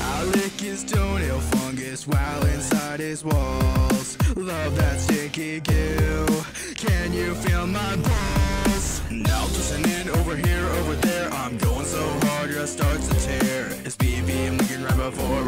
I lick his toenail fungus while inside his walls. Love that sticky goo. Can you feel my balls? Now twisting in over here, over there. I'm going so hard, your starts to tear. It's BB, I'm looking right before